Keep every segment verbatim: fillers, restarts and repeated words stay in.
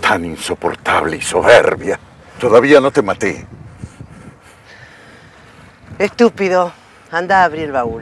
tan insoportable y soberbia. Todavía no te maté. Estúpido. Anda a abrir el baúl.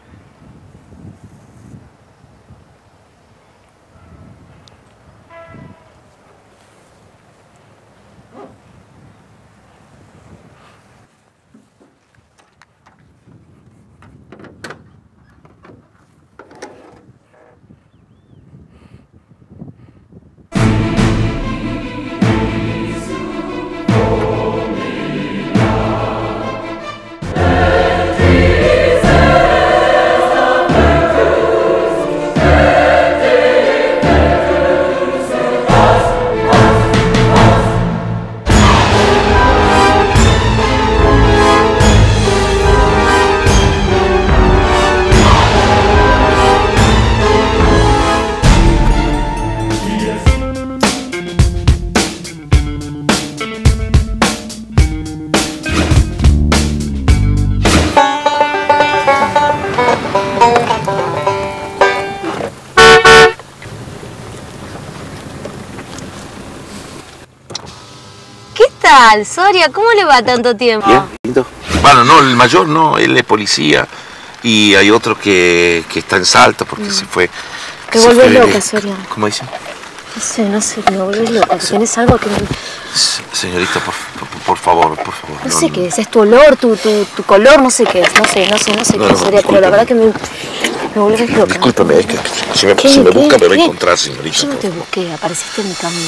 ¿Qué tal, Soria? ¿Cómo le va tanto tiempo? Bien, lindo. Bueno, no, el mayor no, él es policía y hay otro que, que está en Salta porque mm. se fue... Te volvés loca, Soria. ¿Cómo dicen? No sé, no sé, me volvés loca. Sí. ¿Tenés algo que...? Señorita, por, por, por favor, por favor. No, no sé no, qué es, es tu olor, tu, tu, tu color, no sé qué es. No sé, no sé, no sé no, qué es, no, Soria, pero la verdad que me, me volvés loca. Discúlpeme, es que si me, si me busca me va a encontrar, señorita. Yo no te busqué, apareciste en mi camino.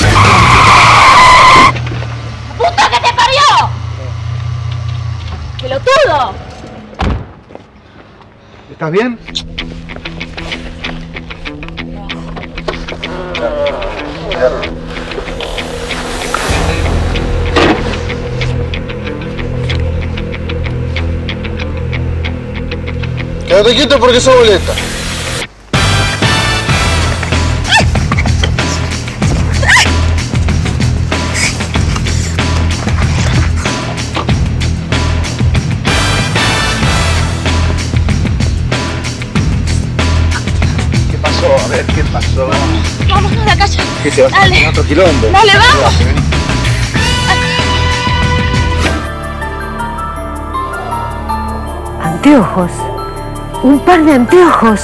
¡Puta que te parió! ¡Pelotudo! ¿Estás bien? Quédate quieto porque sos boleta. A ver, ¿qué pasó? Vámonos a la calle. ¿Qué te vas a hacer otro quilombo? Dale, vamos. Anteojos. Un par de anteojos.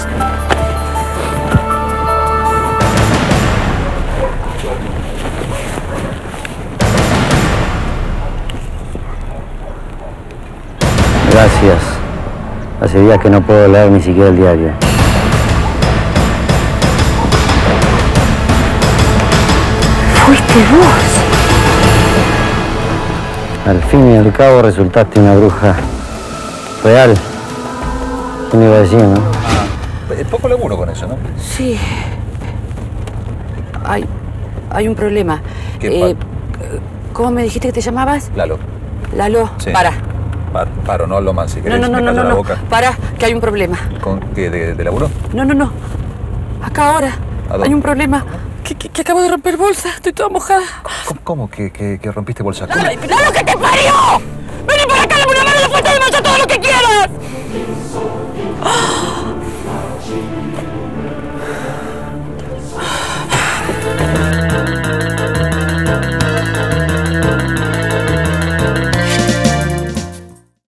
Gracias. Hace días que no puedo leer ni siquiera el diario. Fuiste vos. Al fin y al cabo resultaste una bruja real. ¿Quién iba a decir, no? Ah, es poco laburo con eso, ¿no? Sí. Hay, hay un problema. ¿Qué eh, ¿Cómo me dijiste que te llamabas? Lalo. Lalo, Sí. para. Paro, paro, no hablo más. Si querés, no, no, me no, callo no, la no, boca. para, que hay un problema. ¿Con qué? ¿De, de laburo? No, no, no. Acá ahora. ¿A dónde? Hay un problema. Que, que, que acabo de romper bolsa. Estoy toda mojada. ¿Cómo, cómo que, que, que rompiste bolsa? ¡Lalo, que te parió! ¡Vení para acá, dame una mano de fuerza y me todo lo que